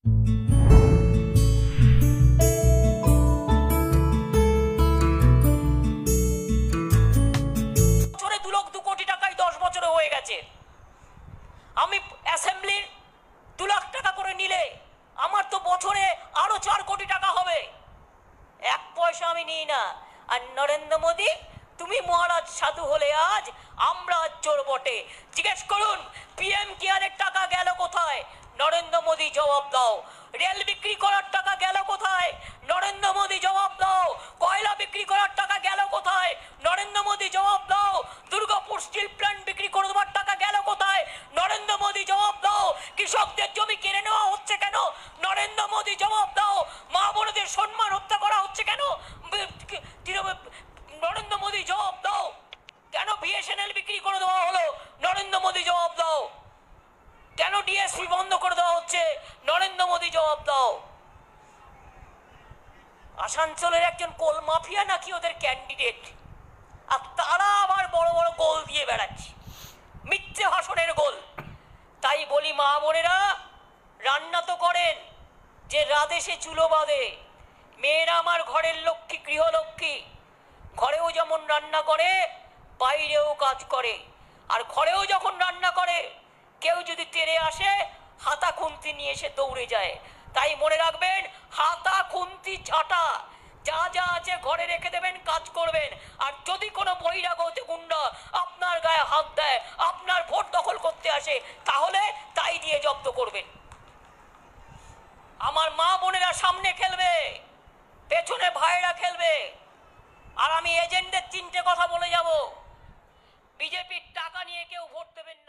আমি অ্যাসেম্বলির 2 লাখ টাকা করে নিলে আমার তো বছরে আরো 4 কোটি টাকা হবে। 1 পয়সা আমি নিই না। আর নরেন্দ্র মোদী, তুমি মহারাজ সাধু হলে আজ, আমরা চোর বটে। জিজ্ঞেস করুন পিএম কেয়ারের টাকা গেল কোথায়? নরেন্দ্র মোদী জবাব দাও। রেল বিক্রি করার টাকা গেল কোথায়? নরেন্দ্র মোদী জবাব দাও। কয়লা বিক্রি করার টাকা গেল কোথায়? নরেন্দ্র মোদী জবাব দাও। দুর্গাপুর স্টিল প্ল্যান্ট বিক্রি করে দেওয়ার টাকা গেল কোথায়? নরেন্দ্র মোদী জবাব দাও। কৃষকদের জমি কেড়ে নেওয়া হচ্ছে কেন? নরেন্দ্র মোদী জবাব দাও। মা বোনদের সম্মান হত্যা করা হচ্ছে কেন? নরেন্দ্র মোদী জবাব দাও। কেন বিএসএনএল বিক্রি করে দেওয়া হলো? নরেন্দ্র মোদী জবাব দাও। কেন ডিএসপি বন্ধ করে দেওয়া হচ্ছে? নরেন্দ্র মোদী জবাব দাও। আসানসোলের একজন কোল মাফিয়া নাকি ওদের ক্যান্ডিডেট, আর তারা আবার বড় বড় গোল দিয়ে বেড়াচ্ছে, মিথ্যে ভাষণের গোল। তাই বলি মা বোনেরা, রান্না তো করেন, যে রাধেসে চুলো বাঁধে। মেয়েরা আমার ঘরের লক্ষ্মী, গৃহলক্ষ্মী। ঘরেও যেমন রান্না করে, বাইরেও কাজ করে। আর ঘরেও যখন রান্না করে, কেউ যদি তেড়ে আসে, হাতা খুন্তি নিয়ে এসে দৌড়ে যায়। তাই মনে রাখবেন, হাতা খুন্তি ঝাঁটা যা যা আছে ঘরে রেখে দেবেন, কাজ করবেন। আর যদি কোনো বহিরাগত গুন্ডা আপনার গায়ে হাত দেয়, আপনার ভোট দখল করতে আসে, তাহলে তাই দিয়ে জব্দ করবেন। আমার মা বোনেরা সামনে খেলবে, পেছনে ভাইরা খেলবে। আর আমি এজেন্টদের 3টে কথা বলে যাব। বিজেপির টাকা নিয়ে কেউ ভোট দেবেন না।